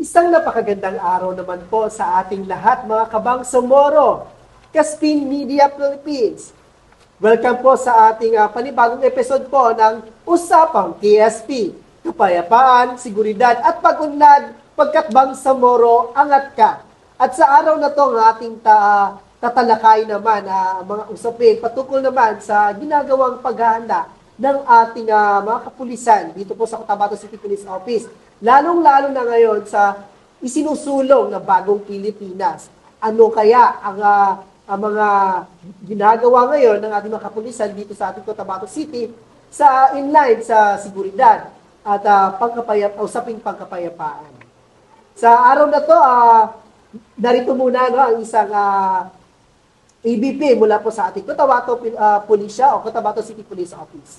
Isang napakagandang araw naman po sa ating lahat mga Kabangsamoro, Kaspin Media Philippines. Welcome po sa ating panibagong episode po ng Usapang TSP. Kapayapaan, seguridad at pag-unlad, pagkat Bangsamoro angat ka. At sa araw na to ng ating tatalakay naman mga usapin patungkol naman sa ginagawang paghahanda ng ating mga kapulisan dito po sa Cotabato City Police Office. Lalong-lalo na ngayon sa isinusulong na bagong Pilipinas. Ano kaya ang mga ginagawa ngayon ng ating mga kapulisan dito sa ating Cotabato City sa inline sa seguridad at usaping pangkapayapaan. Sa araw na to, narito muna ang isang ABP mula po sa ating Cotabato Pulisya o Cotabato City Police Office.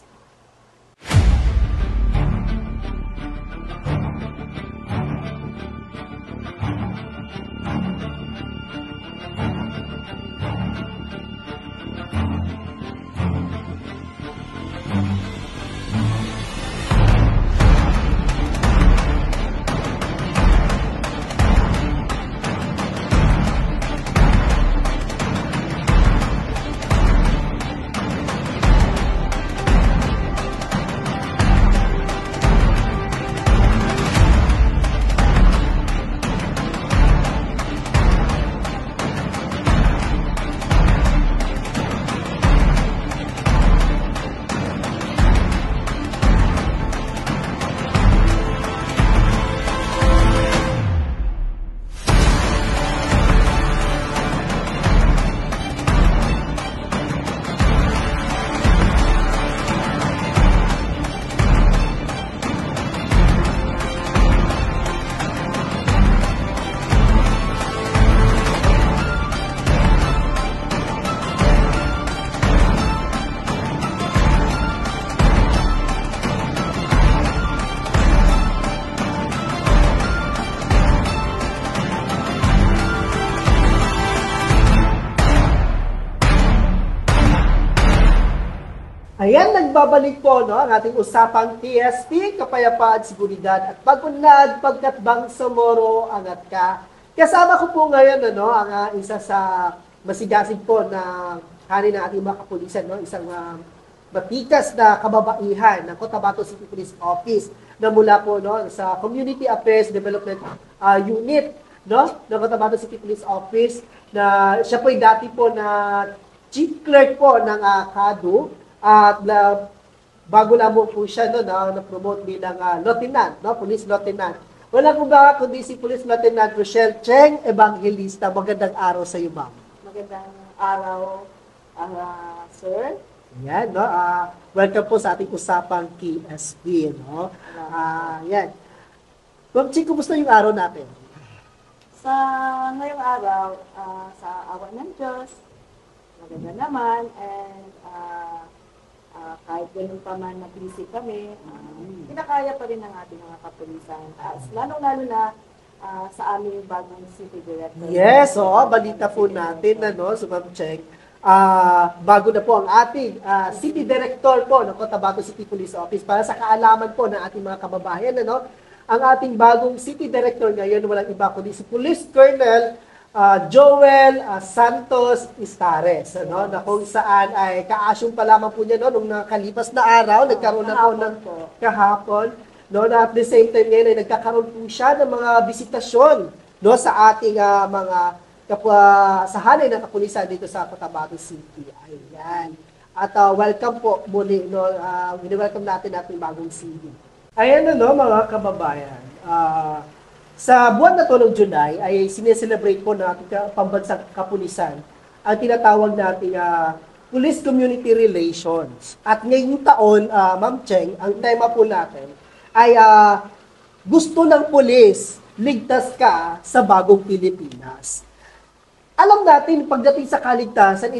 Ayan, nagbabalik po ang ating usapang TSP, kapayapaan, seguridad at pag-unlad, pagkat Bangsamoro angat ka. Kasama ko po ngayon ang isa sa masigasig po na hari ng ating mga kapulisan, isang matikas na kababaihan ng Cotabato City Police Office na mula po sa Community Affairs Development Unit ng Cotabato City Police Office na siya po dati po na Chief Clerk po ng CADU. At bago lamang po siya na-promote bilang lieutenant, police lieutenant. Wala po ba kundi si Police Lieutenant Rochelle Cheng Evangelista. Magandang araw sa iyo, ma'am. Magandang araw, sir. Yan, welcome po sa ating usapang KSP. Yan. Ma'am Cheng, kumusta yung araw natin? Sa ngayong araw, sa awa ng Diyos, maganda naman, and kahit ganun pa man na busy kami, kinakaya pa rin ng ating mga kapulisan. Lalong-lalo na sa aming bagong city director. Yes, balita po natin so Ma'am Cheng. Bago na po ang ating city director po ng Cotabato City Police Office. Para sa kaalaman po ng ating mga kababayan, ang ating bagong city director ngayon, walang iba kundi si Police Colonel Joel Santos Istares, na kung saan ay kaasyong pa lamang po niya nung nakalipas na araw, nagkaroon na po ng kahapon, na at the same time ngayon ay nagkakaroon po siya ng mga bisitasyon sa ating mga sa hanay ng kapulisan dito sa Cotabato City. Ayan. At welcome po muli, welcome natin ating bagong city. Ayan mga kababayan. Sa buwan na to ng July ay sineselebrate po ng ating pambansang kapulisan ang tinatawag nating Police Community Relations. At ngayong taon, Ma'am Cheng, ang tema po natin ay gusto ng pulis, ligtas ka sa bagong Pilipinas. Alam natin, pagdating sa kaligtasan,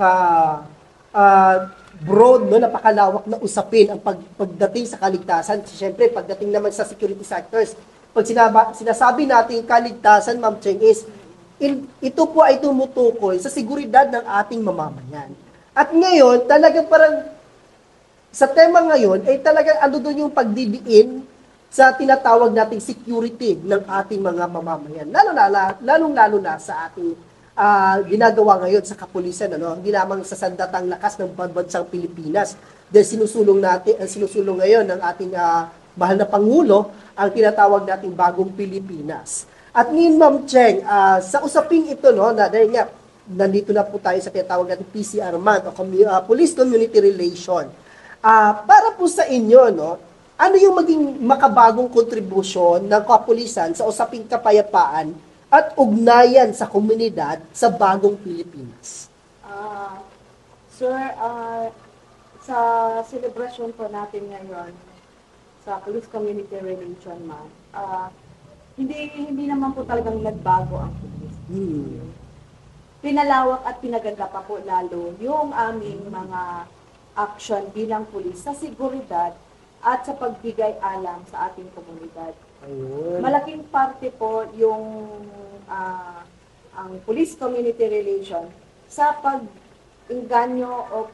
broad, napakalawak na usapin ang pagdating sa kaligtasan. Siyempre, pagdating naman sa security sectors, pag sinasabi natin kaligtasan, Ma'am Cheng, is ito po ay tumutukoy sa seguridad ng ating mamamayan. At ngayon, talagang parang sa tema ngayon ay talagang doon yung pagdidiin sa tinatawag nating security ng ating mga mamamayan. Lalong-lalo na sa ating ginagawa ngayon sa kapulisan, ano? Hindi lamang sa sandatang lakas ng bansang Pilipinas. Dahil sinusulong ngayon ng ating mahal na Pangulo ang tinatawag nating bagong Pilipinas. At ngayon, Ma'am Cheng, sa usaping ito, no, dahil nga, nandito na po tayo sa tinatawag nating PCR month o Police Community Relation. Para po sa inyo, no, ano yung maging makabagong kontribusyon ng kapulisan sa usaping kapayapaan at ugnayan sa komunidad sa bagong Pilipinas? Sir, sa celebration po natin ngayon sa Police Community Relation Month, hindi naman po talagang nagbago ang pulis. Pinalawak at pinaganda pa po lalo yung aming mga action bilang pulis sa seguridad at sa pagbigay alam sa ating komunidad. Ayun. Malaking parte po yung ang Police Community Relation sa pag-inganyo o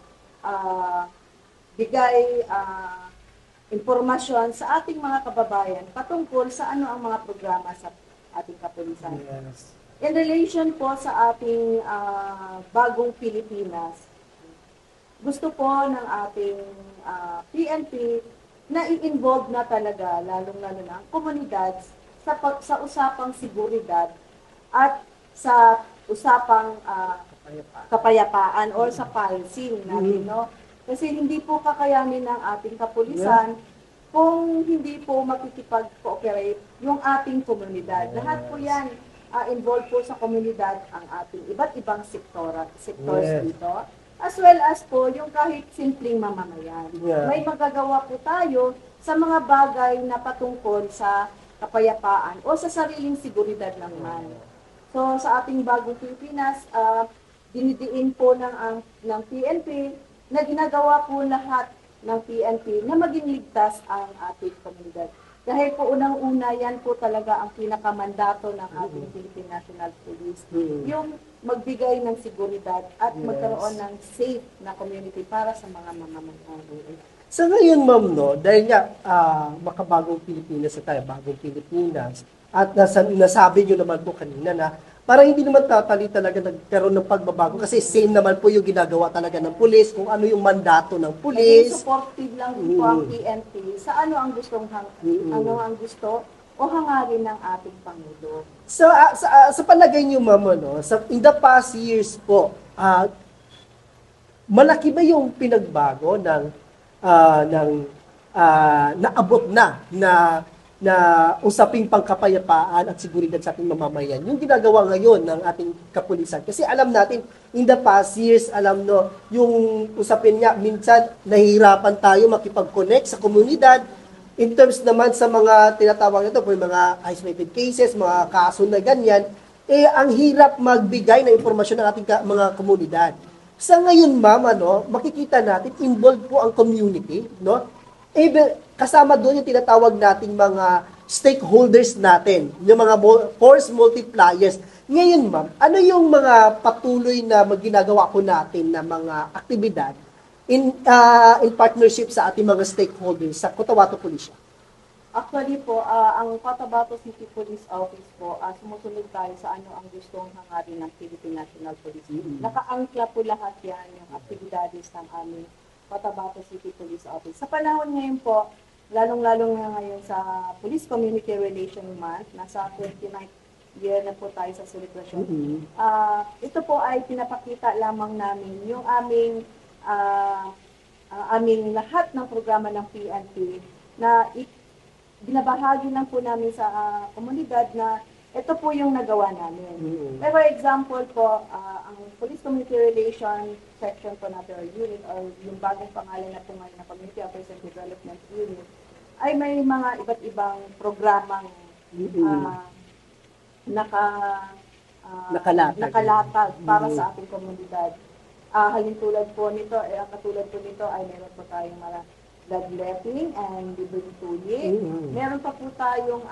bigay impormasyon sa ating mga kababayan patungkol sa ano ang mga programa sa ating kapulisan. Yes. In relation po sa ating bagong Pilipinas, gusto po ng ating PNP na i-involve na talaga, lalong-lalo na ang komunidad sa usapang seguridad at sa usapang kapayapaan or sa policing natin, no? Kasi hindi po kakayanin ng ating kapulisan kung hindi po makikipag-cooperate yung ating komunidad. Lahat po yan involved po sa komunidad ang ating iba't ibang sectors dito. As well as po yung kahit simpleng mamamayan. May magagawa po tayo sa mga bagay na patungkol sa kapayapaan o sa sariling seguridad naman. So sa ating bagong Pilipinas, dinidiin po ng PNP na ginagawa po lahat ng PNP na maging ligtas ang ating komunidad. Dahil po unang-una yan po talaga ang pinakamandato ng ating Philippine National Police. Yung magbigay ng seguridad at magkaroon ng safe na community para sa mga mamamayan. Sa ngayon, ma'am, no, dahil nga makabagong Pilipinas na tayo, bagong Pilipinas, at nasabi nyo naman po kanina na parang hindi naman talaga nagkaroon ng pagbabago kasi same naman po yung ginagawa talaga ng pulis, kung ano yung mandato ng pulis. Supportive lang po ang PNP sa ano ang ano ang gusto o hangarin ng ating Pangulo. Sa palagay niyo, ma'am, no, in the past years po, malaki ba yung pinagbago ng naabot na usaping pangkapayapaan at seguridad sa ating mamamayan, yung ginagawa ngayon ng ating kapulisan? Kasi alam natin, in the past years, yung usapin nga, minsan nahihirapan tayo makipag-connect sa komunidad. In terms naman sa mga tinatawag nito, po yung mga isolated cases, mga kaso na ganyan, ang hirap magbigay ng impormasyon ng ating mga komunidad. Sa ngayon, ma'am, makikita natin, involved po ang community, no? Kasama doon yung tinatawag nating mga stakeholders natin, yung mga force multipliers. Ngayon, ma'am, ano yung mga patuloy na ginagawa po natin na mga aktibidad in partnership sa ating mga stakeholders sa Cotabato Police? Actually po, ang Cotabato City Police Office po, sumusunod tayo sa ano ang gustong hangarin ng Philippine National Police. Nakaangkla po lahat yan, yung aktibidades ng aming Cotabato City Police Office. Sa panahon ngayon po, lalong-lalong na ngayon sa Police Community Relation Month, nasa 29th year na po tayo sa celebration. Ito po ay pinapakita lamang namin yung aming lahat ng programa ng PNP na binabahagi lang po namin sa komunidad na ito po yung nagawa namin. For example po, ang Police Community Relation section po natin or unit or yung bagong pangalan na po ngayon na Community Affairs and Development Unit ay may mga iba't ibang programang nakalatag para sa ating komunidad. Halintulad po nito, ang katulad po nito ay meron po tayong mga bloodletting and liberty tuli. Meron pa po tayong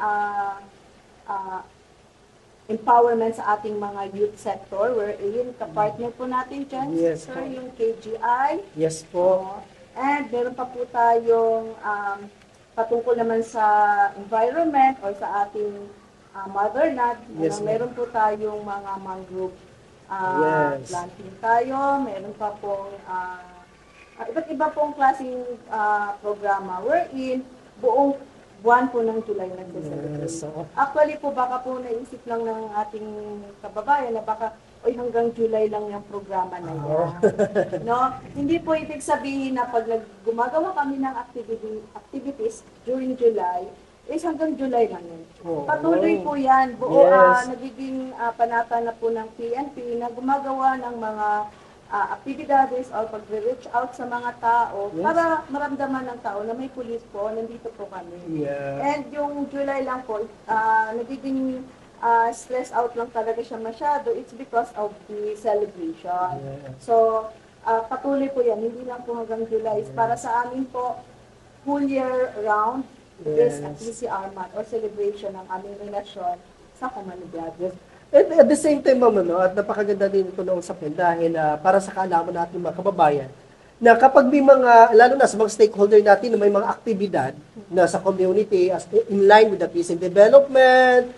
empowerment sa ating mga youth sector wherein kapartner po natin dyan, Yes, sir, yung KGI. Yes po. And meron pa po tayong patungkol naman sa environment or sa ating motherland, Yes, ma'am. meron po tayong mga mangrove Yes. planting tayo, meron pa pong iba't iba pong klaseng programa wherein buong buwan po ng July nagse-celebrate. Yes, so, Actually po, baka po naisip lang ng ating kababayan na baka, oy, hanggang July lang yung programa na yan. No? Hindi po ibig sabihin na pag gumagawa kami ng activities during July, is hanggang July lang yun. Oo. Patuloy po yan. Buo, Yes. nagiging panata na po ng PNP na gumagawa ng mga actividades or pag-reach out sa mga tao Yes. para maramdaman ng tao na may pulis po, nandito po kami. Yeah. And yung July lang po, nagiging stress out lang talaga siya masyado. It's because of the celebration. Yeah. So, patuloy po yan. Hindi lang po hanggang July. Para sa amin po, whole year round is at Yes. PCR month or celebration ng aming relasyon sa komunidad. Yes. And at the same time, ma'am, at napakaganda din ito na usapin dahil para sa kaalaman natin mga kababayan, na kapag may mga, lalo na sa mga stakeholder natin na may mga aktibidad na sa community as in line with the peace and development,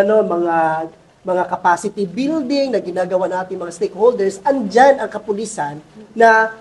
mga capacity building na ginagawa natin mga stakeholders, andyan ang kapulisan na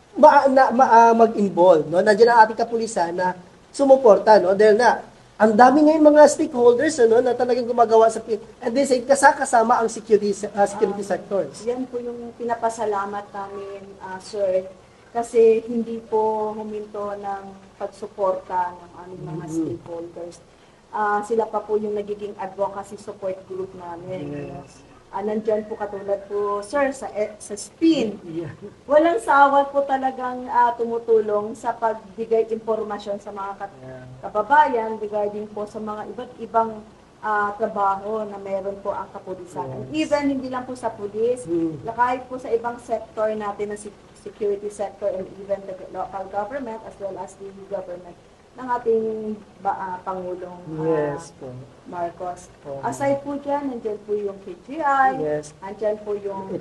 mag-involve. No? Nandiyan ang ating kapulisan na sumuporta. No? Dahil na, ang dami ngayon mga stakeholders na talagang gumagawa sa and they say kasama ang security sectors. Yan po yung pinapasalamat namin, sir, kasi hindi po huminto ng pagsuporta ng aming mga stakeholders. Sila pa po yung nagiging advocacy support group namin. Yes. Nandyan po katulad po, sir, sa SPIN. Yeah. Walang sawa po talagang tumutulong sa pagbigay impormasyon sa mga kababayan regarding po sa mga iba't ibang trabaho na meron po ang kapulisan. And even hindi lang po sa pulis, kahit po sa ibang sector natin na security sector and even the local government as well as the government ng ating Pangulong Yes po. Marcos. Oh. Aside po dyan, nandyan po yung KGI, Yes. nandyan po yung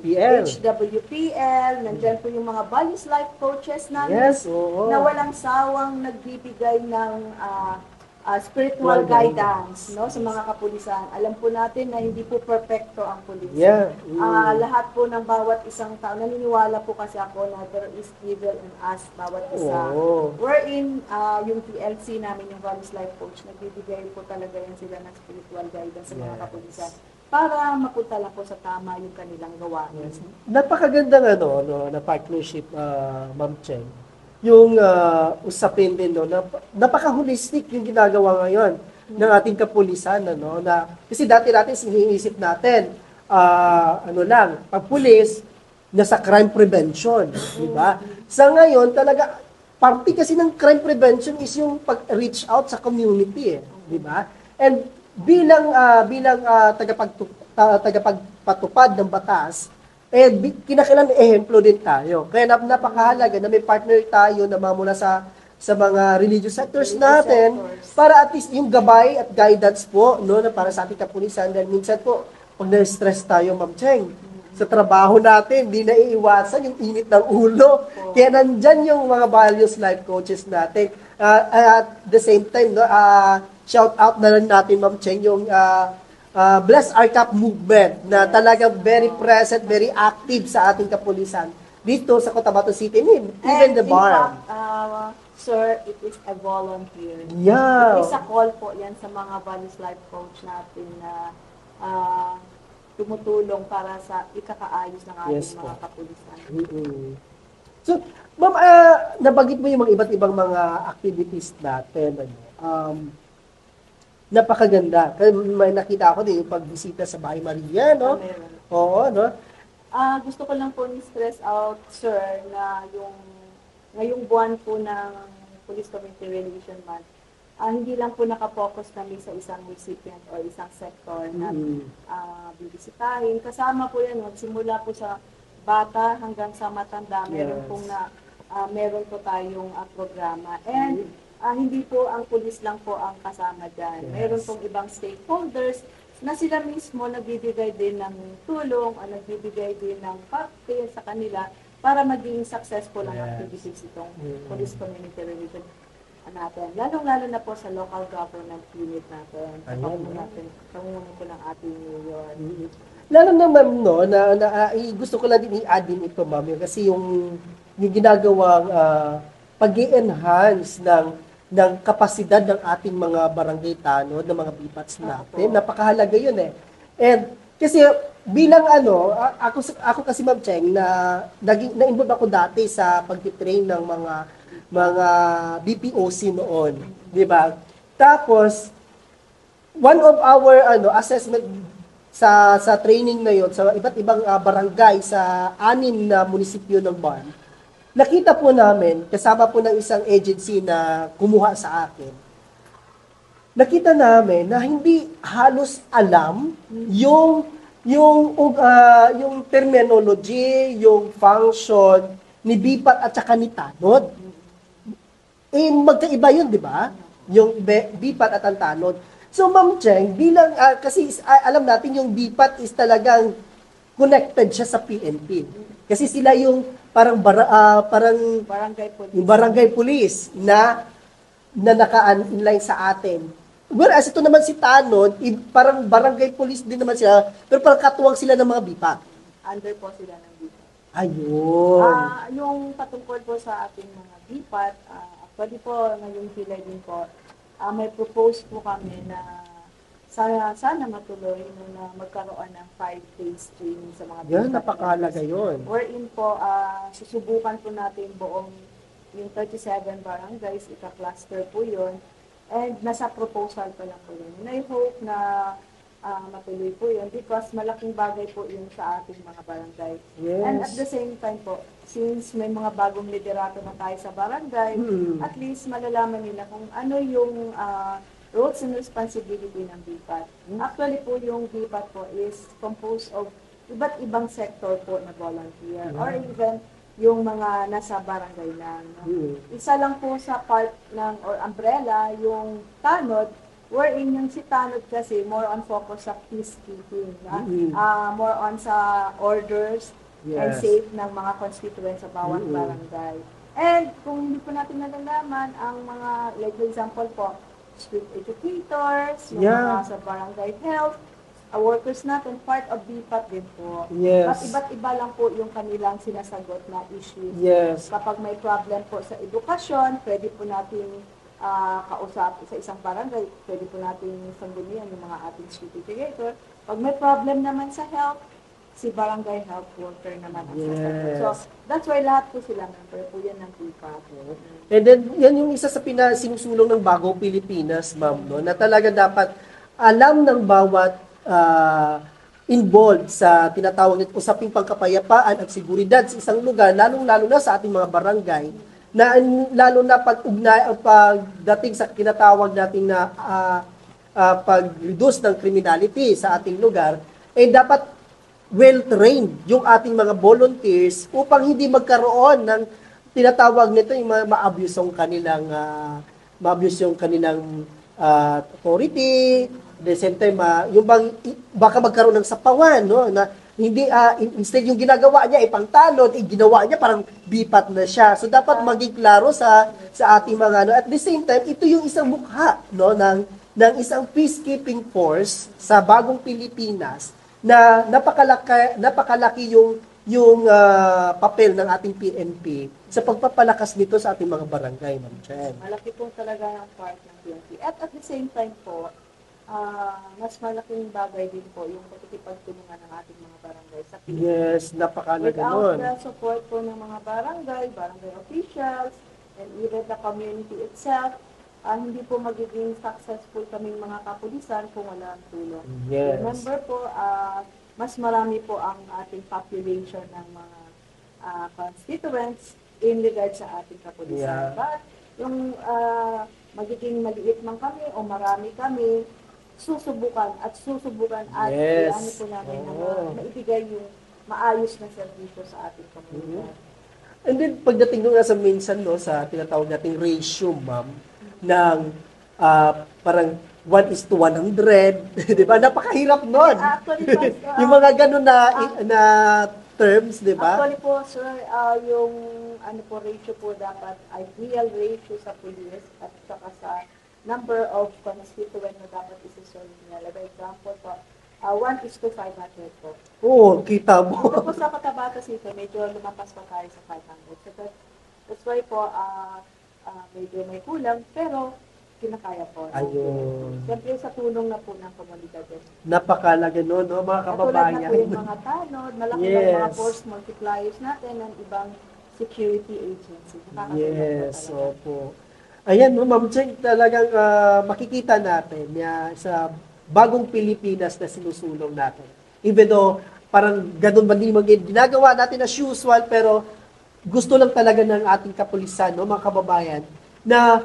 HWPL. nandyan po yung mga values life coaches namin Yes, oo. na walang sawang nagbibigay ng spiritual guidance sa mga kapulisan. Alam po natin na hindi po perfecto ang pulis. Yeah. Lahat po ng bawat isang tao, naniniwala po kasi ako na there is evil in us, bawat isa. Oo. Wherein, yung PLC namin, yung Values Life Coach, nagbibigay po talaga yan sila ng spiritual guidance sa mga Yes. kapulisan para mapunta lang po sa tama yung kanilang gawain. Yes. Napakagandang na partnership, Ma'am Cheng. Yung usapin din napaka-holistic yung ginagawa ngayon ng ating kapulisan na kasi dati natin iniisip natin pag pulis nasa crime prevention, di ba? Sa ngayon talaga parte kasi ng crime prevention is yung pag-reach out sa community, di ba? And bilang tagapagpatupad ng batas, kinakailangan ehemplo din tayo. Kaya napakahalaga na may partner tayo na mula sa mga religious sectors natin para at least yung gabay at guidance po na para sa ating kapulisan. Dahil minsan po, pag na-stress tayo, Ma'am Cheng, sa trabaho natin, hindi naiiwasan yung init ng ulo. Kaya nandyan yung mga values life coaches natin. At the same time, shout out na lang natin, Ma'am Cheng, yung Bless Our Cup movement na talagang very present, very active sa ating kapulisan dito sa Cotabato City, even the bar. In fact, sir, it is a volunteer. Yeah. It is a call po yan sa mga Values Life Coach natin na tumutulong para sa ikakaayos ng ating Yes, mga po. kapulisan. So, Ma'am, nabanggit mo yung mga iba't ibang mga activities natin. Napakaganda. Kasi may nakita ako din yung pagbisita sa Bahay Maria, no? Meron. Oo, no? Gusto ko lang po ni-stress out, sir, na ngayong buwan po ng Police Community Relation Month, hindi lang po nakapokus kami sa isang recipient or isang sector na bibisitahin. Kasama po yan, simula po sa bata hanggang sa matanda, meron Yes. pong meron po tayong programa. And hindi po ang pulis lang po ang kasama dyan. Yes. Meron pong ibang stakeholders na sila mismo nagbibigay din ng tulong, nagbibigay din ng parte sa kanila para maging successful ang Yes. activities itong Police Community Relation. natin. Lalong-lalo na po sa local government unit natin. Sa Ayan, pamumuno po ng ating mayor. Lalo na ma'am, no, gusto ko lang din i-add din ito ma'am, kasi yung ginagawang pag-enhance ng kapasidad ng ating mga barangay tanod, ng mga BPATs natin, napakahalaga yun eh. And kasi bilang ako kasi Ma'am Cheng na-involve ako dati sa pag-train ng mga BPOC noon, 'di ba? Tapos one of our assessment sa training na yon sa iba't ibang barangay sa 6 na munisipyo ng BARM, nakita po namin kasama po ng isang agency na kumuha sa akin. Nakita namin na hindi halos alam yung terminology, yung function ni BIPAT at saka ni Tanod. Magkaiba yun, di ba? Yung BIPAT at ang Tanod. So, Ma'am Cheng, bilang, kasi alam natin yung BIPAT is talagang connected siya sa PNP. Kasi sila yung parang barangay police na naka-inline sa atin. Whereas ito naman si Tanod, parang barangay police din naman sila, pero parang katuwang sila ng mga BIPAT. Under po sila ng BIPAT. Ayun. Yung patungkol po sa ating mga BIPAT, actually po, ngayong July din po, may propose po kami na sana matuloy na magkaroon ng 5 days training sa mga Yan, napakahalaga yun. Wherein po, susubukan po natin buong yung 37 barangays, ika-cluster po yun. And nasa proposal pa lang po yun. And I hope na matuloy po yun because malaking bagay po yun sa ating mga barangay. Yes. And at the same time po, since may mga bagong liderato na tayo sa barangay, at least malalaman nila kung ano yung roles and responsibility ng BIPAT. Actually po yung BIPAT po is composed of iba't ibang sector po na volunteer or even yung mga nasa barangay lang. No? Isa lang po sa part ng or umbrella yung Tanod, wherein yung si Tanod kasi more on focus sa peacekeeping. More on sa orders and safe ng mga constituents sa bawat barangay. And kung hindi po natin nalalaman, ang mga, like for example po, street educators, yung mga sa barangay health, workers natin, part of BIPAT din po. Yes. At iba't iba lang po yung kanilang sinasagot na issues. Yes. Kapag may problem po sa edukasyon, pwede po natin kausap sa isang barangay, pwede po natin sanggunian yung mga ating street educator. Pag may problem naman sa health, si barangay health worker naman ang sasagot. So, that's why lahat po sila member po yan ng BIPAT. And then, yan yung isa sa sinusulong ng Bagong Pilipinas, ma'am, no? Na talaga dapat alam ng bawat involved sa tinatawag nito usaping pagkapayapaan at seguridad sa isang lugar, lalong-lalo na sa ating mga barangay, na lalo na pagdating sa tinatawag natin na pag-reduce ng criminality sa ating lugar, dapat well-trained yung ating mga volunteers upang hindi magkaroon ng tinatawag nito yung ma-abuse yung kanilang authority. At the same time, yung baka magkaroon ng sapawan, no, na hindi instead yung ginagawa niya pangtalon, ginawa niya parang BIPAT na siya. So dapat maging klaro sa ating mga at the same time, ito yung isang mukha, no, ng isang peacekeeping force sa Bagong Pilipinas na napakalaki yung papel ng ating PNP sa pagpapalakas nito sa ating mga barangay, Ma'am Chen. Malaki po talaga ang part ng PNP. At the same time po, mas malaking bagay din po yung pagkikipagtulungan ng ating mga barangay sa PNP. Yes, napakalaga nun. Without the support po ng mga barangay officials, and even the community itself, hindi po magiging successful kaming mga kapulisan kung wala ang tulong. Yes. Remember po, mas marami po ang ating population ng mga constituents in regard sa ating kapulisan. Yeah. But yung magiging maliit man kami o marami kami, susubukan at Yes. ano po namin na maibigay yung maayos na serbisyo sa ating komunidad. And then, pagdating doon sa minsan, no, sa tinatawag nating ratio, ma'am, ng parang 1:100, di ba? Napakahirap nun. Actually, Yung mga ganun na terms, di ba? Actually po, sir, yung ano po, ratio po dapat, ideal ratio sa police at saka sa number of constituent na dapat isusunod nila. For example po, 1:500 po. Oo, kita mo. Dito po sa Cotabato City, medyo lumapas pa tayo sa 500. So that's why po, medyo may kulang, pero kinakaya po. Ayun. Siyempre sa tulong na po ng komunidad. Napakalaga no, mga Katulad na kababayan. po yung mga tanod, malaki ba yung mga force multipliers natin ng ibang security agency. Yes, opo. Ayan, no, Ma'am Cheng, talagang makikita natin sa bagong Pilipinas na sinusulong natin. Even though parang ganun ba din ginagawa natin as usual, pero gusto lang talaga ng ating kapulisan, no, mga kababayan, na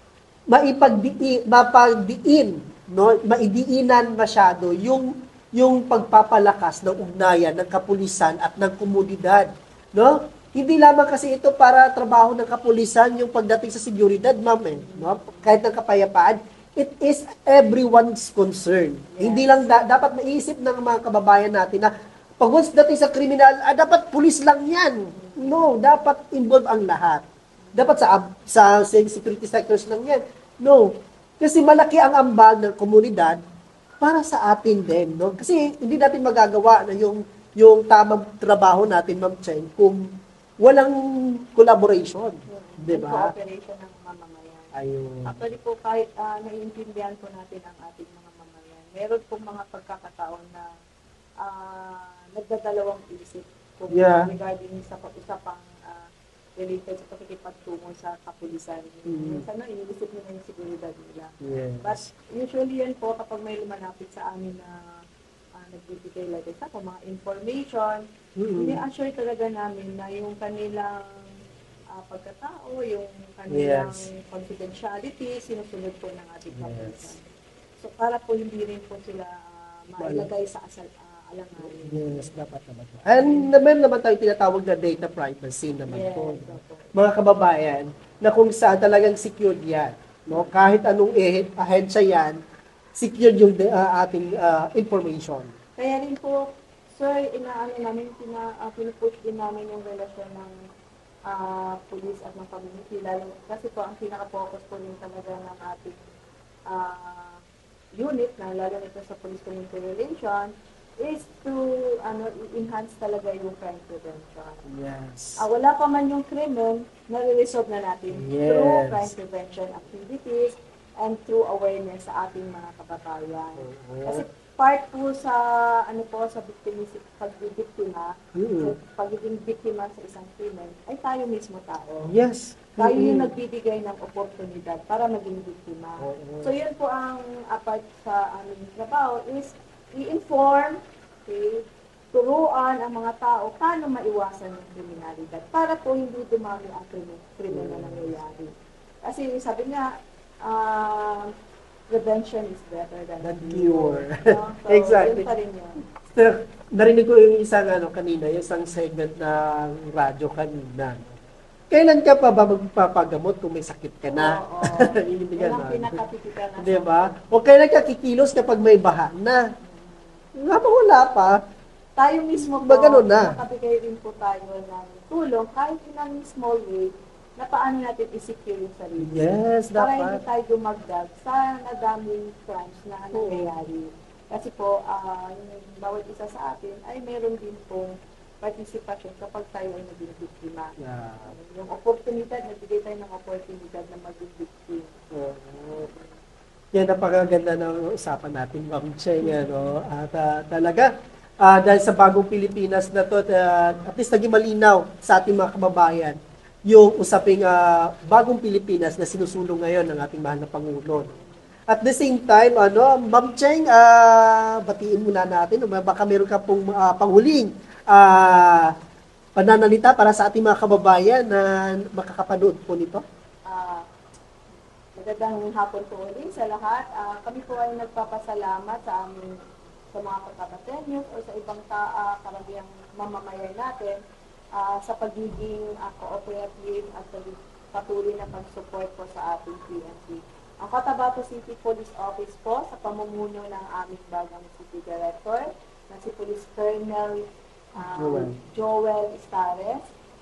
mapagdiin, no, maidiinan masyado yung pagpapalakas ng ugnayan ng kapulisan at ng komunidad, no? Hindi lamang kasi ito para trabaho ng kapulisan yung pagdating sa seguridad, ma'am, no? Kahit ng kapayapaan, it is everyone's concern. Yes. Hindi lang dapat maiisip ng mga kababayan natin na pag once dating sa kriminal, dapat pulis lang yan. No, dapat involve ang lahat. Dapat sa security sectors lang yan. No. Kasi malaki ang ambag ng komunidad para sa atin din, no? Kasi hindi natin magagawa na yung tamang trabaho natin, Ma'am Cheng, kung walang collaboration, di ba? Cooperation ng mamamayan. Ayun. Actually po, kahit naiintindihan po natin ang ating mga mamamayan, meron pong mga pagkakataon na nagdadalawang isip kung regarding sa pag-usapang related sa pakikipagtungo sa kapulisan. Minsan na, iniisip nila yung seguridad nila. Yes. But usually yan po, kapag may lumalapit sa amin na nagbibigay like sa mga information, ini-assure talaga namin na yung kanilang pagkatao, yung kanilang confidentiality, sinusunod po ng ating kapulisan. So para po hindi rin po sila mailagay sa alanganin. Yes, dapat naman. And naman tayo tinatawag na data privacy naman po. Mga kababayan, na kung saan talagang secured yan. No? Kahit anong ahensya yan, secured yung ating information. Kaya rin po, sir, pinupush din namin yung relasyon ng police at ng community. Lalo, kasi po, ang pinaka-focus po rin talaga ng ating unit, na lalo nito sa police-community relation, is to enhance talaga yung crime prevention. Yes. Wala pa man yung krimen, nare-resolve na natin through crime prevention activities and through awareness sa ating mga kababayan. Kasi part po sa sa pagbibiktima, sa pagiging biktima sa isang krimen, ay tayo mismo tao. Yes. Tayo yung nagbibigay ng oportunidad para maging biktima. So yun po ang apart sa aming trabaho is i-inform, turuan ang mga tao paano maiwasan yung kriminalidad para po hindi dumami ang krimen na nangyayari. Kasi sabi nga, prevention is better than cure. So, exactly. Yun pa rin yun. Narinig ko yung isang kanina, yung isang segment ng radyo kanina. Kailan ka pa ba magpapagamot kung may sakit ka na? Oo. Hindi Yan ang pinakatipikal na diba? O kailan ka kikilos kapag may baha na? Wala pa. Tayo mismo po, ganun na. nakabigay rin po tayo ng tulong kahit in a small way na paano natin i-secure yung sarili. Yes, para dapat. hindi tayo dumagdag sa nadaming crimes na nangyayari. Kasi po, yung bawat isa sa atin ay meron din pong participation kapag tayo ay naging biktima. Yeah. Yung opportunidad, nagbigay tayo ng opportunidad na maging victim. Yan, napakaganda ng usapan natin, Ma'am Cheng. At talaga, dahil sa bagong Pilipinas na to, at least naging malinaw sa ating mga kababayan yung usaping bagong Pilipinas na sinusulong ngayon ng ating mahal na Pangulo. At the same time, Ma'am Cheng, batiin muna natin, baka meron ka pong panghuling pananalita para sa ating mga kababayan na makakapanood po nito. Magandang hapon po ulit sa lahat. Kami po ay nagpapasalamat sa aming sa mga katabatenyos o sa ibang karamiang mamamayan natin sa pagiging cooperative at patuloy na pag-support po sa ating PNP. Ang Cotabato City Police Office po sa pamumuno ng aming bagong City Director na si Police Colonel Joel Estares.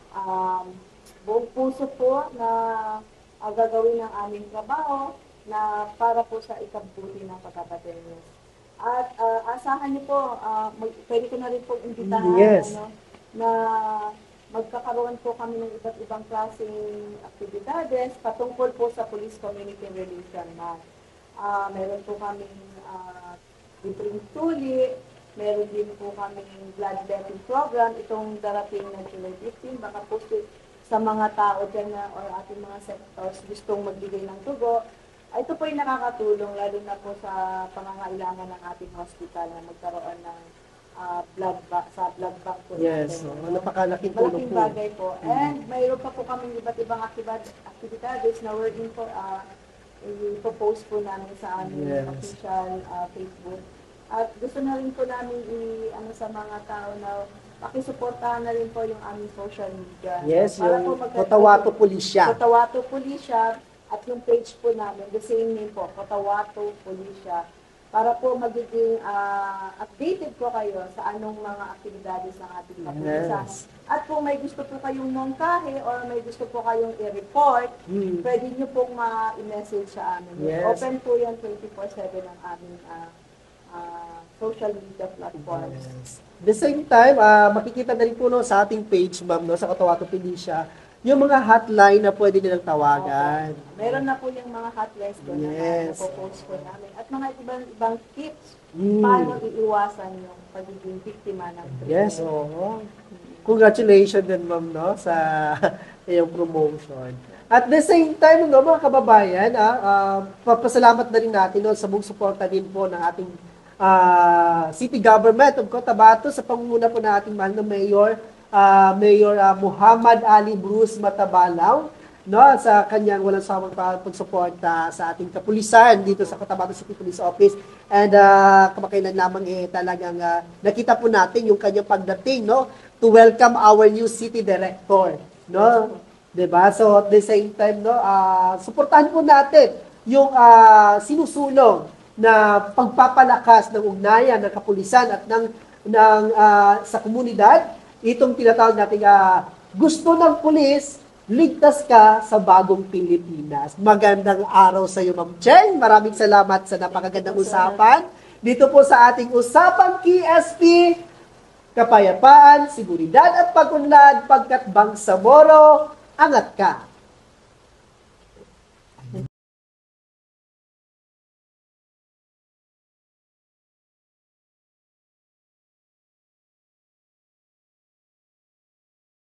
Buong puso po na gagawin ng aming trabaho na para po sa ikabuti ng pagkakatengos. At asahan niyo po, pwede ko na rin po imbitahan Yes. na magkakaroon po kami ng iba't ibang klaseng aktibidades patungkol po sa Police Community Relation Month. Meron po kaming libreng tuli, meron din po kaming bloodletting program, itong darating na July 15, baka po sa mga tao dyan na, or ating mga sectors gustong magbigay ng tugo. Ito po yung nakakatulong, lalo na po sa pangangailangan ng ating hospital na magkaroon ng blood bank po Yes, natin. napakalaking tulong Malaking po. bagay po. And mayroon pa po kami iba't ibang activities na we're in for, ipopost po namin sa aming Yes. official Facebook. At gusto na rin po namin sa mga tao na pakisuportahan na rin po yung aming social media. Yes, Para yung po Cotabato Pulisya. Cotabato Pulisya at yung page po namin, the same name po, Cotabato Pulisya. Para po magiging updated po kayo sa anong mga aktibidades ng ating kapulisan. Yes. At kung may gusto po kayong mongkahe or may gusto po kayong i-report, pwede nyo pong ma-message sa amin. Yes. Open po yan 24/7 ang aming social media platforms. Yes. The same time, makikita na rin po sa ating page, ma'am, sa Cotabato Pulisya, yung mga hotline na pwede nilang tawagan. Opo. Meron na po yung mga hotlines doon na napopost po namin. At mga ibang tips paano iiwasan yung pagiging biktima ng krimen. Yes, oo. Congratulations din, ma'am, sa iyong promotion. At the same time, mga kababayan, papasalamat na rin natin sa buong suporta din po ng ating City Government of Cotabato sa pangunguna po ng ating mahal na Mayor, Mayor Muhammad Ali Bruce Matabalaw, sa kanyang walang sawang pagsuporta sa ating kapulisan dito sa Cotabato City Police Office. And kamakailan lamang talagang nakita po natin yung kanyang pagdating to welcome our new city director, diba? So at the same time, suportahan po natin yung sinusulong na pagpapalakas ng ugnayan ng kapulisan at sa komunidad. Itong tinatawag natin gusto ng pulis, ligtas ka sa bagong Pilipinas. Magandang araw sa iyo, Ma'am Cheng. Maraming salamat sa napakagandang usapan. Dito po sa ating Usapang KSP, kapayapaan, seguridad at pag-unlad, pagkat Bangsamoro, angat ka.